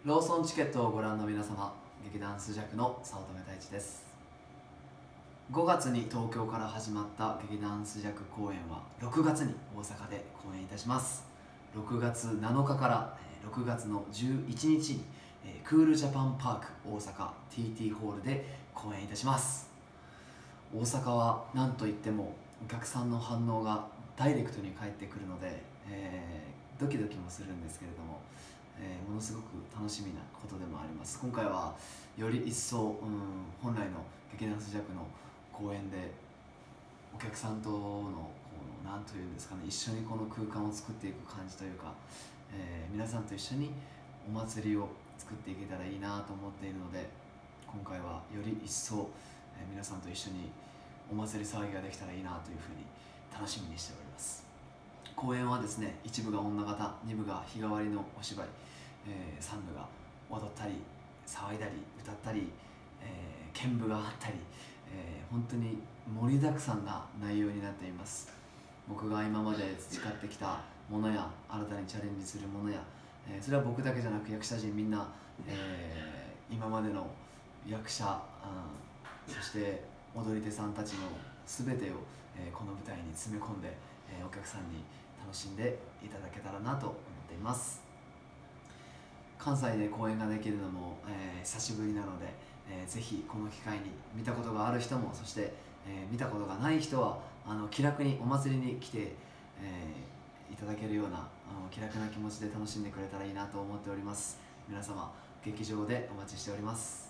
ローソンチケットをご覧の皆様、劇団スジャクの早乙女太一です。5月に東京から始まった劇団スジャク公演は6月に大阪で公演いたします。6月7日から6月の11日にクールジャパンパーク大阪 TT ホールで公演いたします。大阪は何といってもお客さんの反応がダイレクトに返ってくるので、ドキドキもするんですけれども、ものすごく楽しみなことでもあります。今回はより一層、本来の劇団スジャクの公演でお客さんとの何というんですかね、一緒にこの空間を作っていく感じというか、皆さんと一緒にお祭りを作っていけたらいいなと思っているので、今回はより一層、皆さんと一緒にお祭り騒ぎができたらいいなというふうに楽しみにしております。公演はですね、一部が女型、二部が日替わりのお芝居、三部が踊ったり騒いだり歌ったり、剣舞があったり、本当に盛りだくさんな内容になっています。僕が今まで培ってきたものや新たにチャレンジするものや、それは僕だけじゃなく役者陣みんな、今までの役者、そして踊り手さんたちの全てを、この舞台に詰め込んで、お客さんに楽しんでいただけたらなと思っています。関西で公演ができるのも、久しぶりなので、ぜひこの機会に見たことがある人も、そして、見たことがない人は気楽にお祭りに来て、いただけるような気楽な気持ちで楽しんでくれたらいいなと思っております。皆様劇場でお待ちしております。